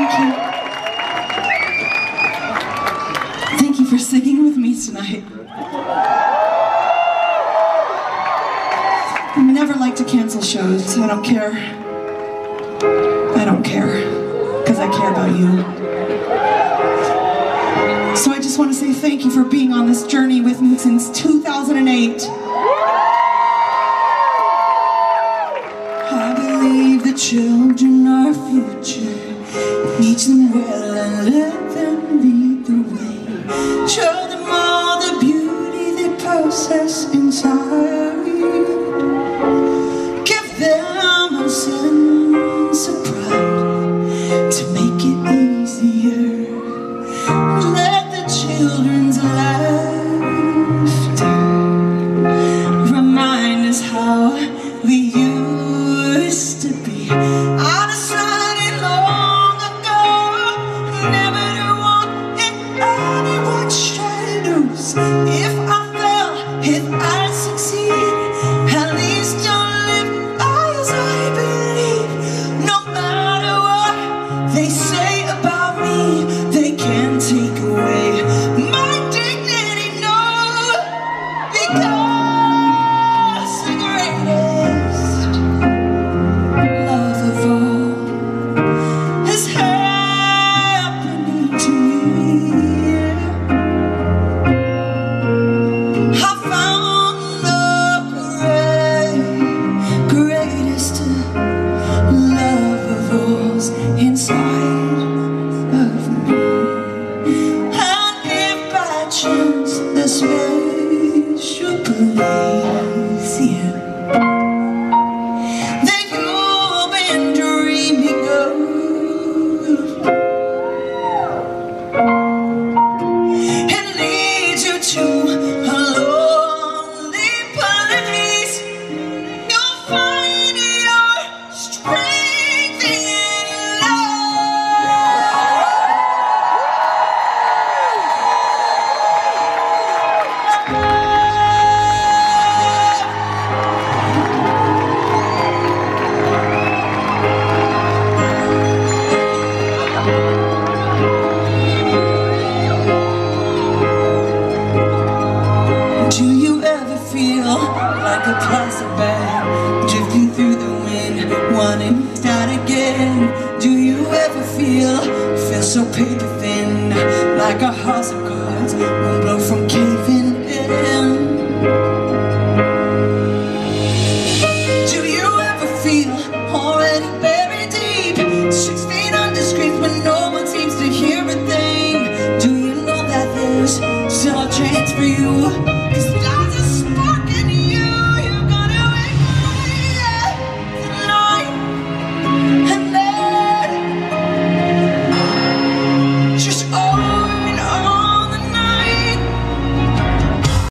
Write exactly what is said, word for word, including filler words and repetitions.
Thank you. Thank you for singing with me tonight. I never like to cancel shows. I don't care. I don't care. Because I care about you. So I just want to say thank you for being on this journey with me since two thousand eight. I believe the children are our future. Teach them well and let them lead the way. Show them all the beauty they possess inside. Give them a sense of pride to make it easier. Let the children's laughter remind us how we used to be. I decided long ago never to walk in anyone's shadows. If I fail, if I succeed, at least I'll live as I believe. No matter what they say about me, they can't take away my dignity, no, because the greatest love of all is happening to me. I found the great, greatest love of all's inside of me. And if by chance the special place here that you've been dreaming of it leads you to a lonely place, you'll find your strength in Do you ever feel like a plastic bag drifting through the wind, wanting to start again? Do you ever feel, feel so paper thin, like a house of cards?